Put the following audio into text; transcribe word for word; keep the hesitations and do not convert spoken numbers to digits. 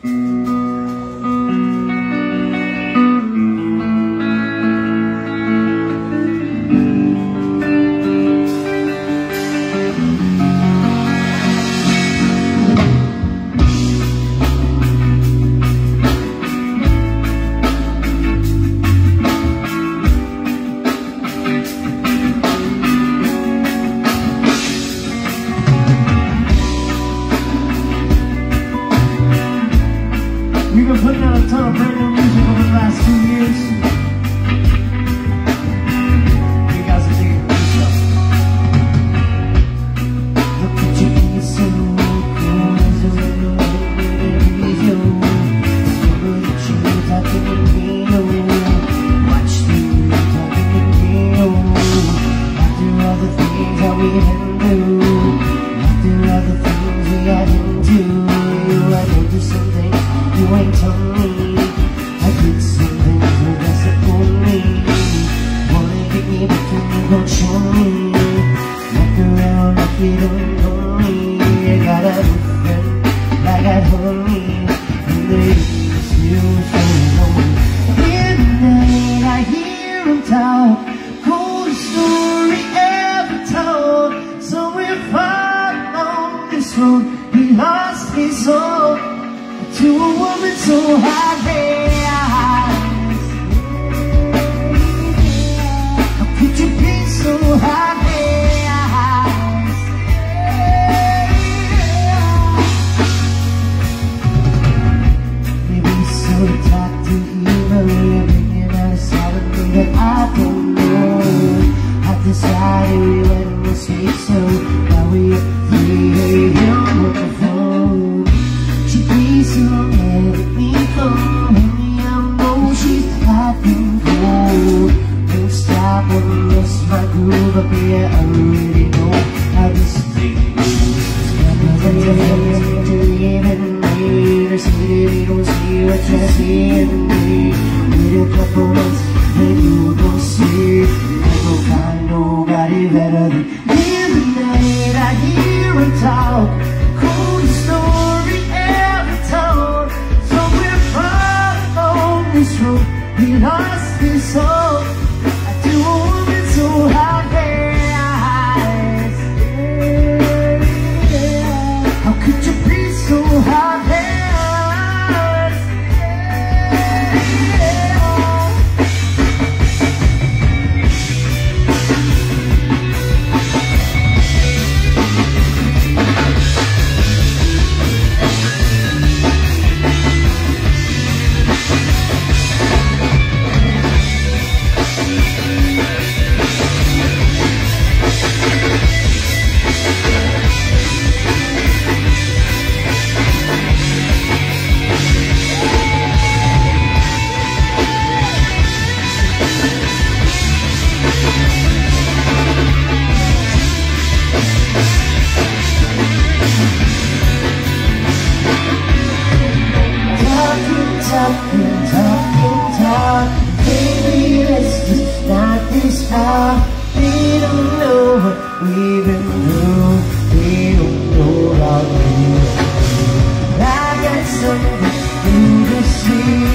We've been putting out a ton of brand new music over the last two years. You guys are digging good stuff. Look at you, you're so cool. There's a little bit of you. Remember the truth, I can reveal. Watch the news, I can reveal. After all the things that we had to do, after all the things we got into, I told you something you ain't told me. I did some things but that's it for me. Wanna get me back and you gon' show me. Walk around like you don't know me. I got a new friend like I hold me. And they still so long. In the night I hear him talk, coolest story ever told. Somewhere far along this road he lost his soul to a woman so hot. How could you be so hot? Maybe so talk to evil, you're bringing out a side of me that I don't know. I decided we went mistake, so now we are free. On the phone, she please so let me go. Honey, I know she's hot and cold. Don't stop or miss my groove up here. I already know how this thing moves. Never let to even me. They say they don't see what you're seeing me. Wait a couple months and you gon' see. Never find nobody better than me. In the night I hear her talk, coolest story ever told. Somewhere far along this road he lost his soul to a woman so hot. How could you be so hot? Talking, talking, talk. Baby, let's just not this talk. They don't know what we've been through. They don't know how we feel. I got something new to see.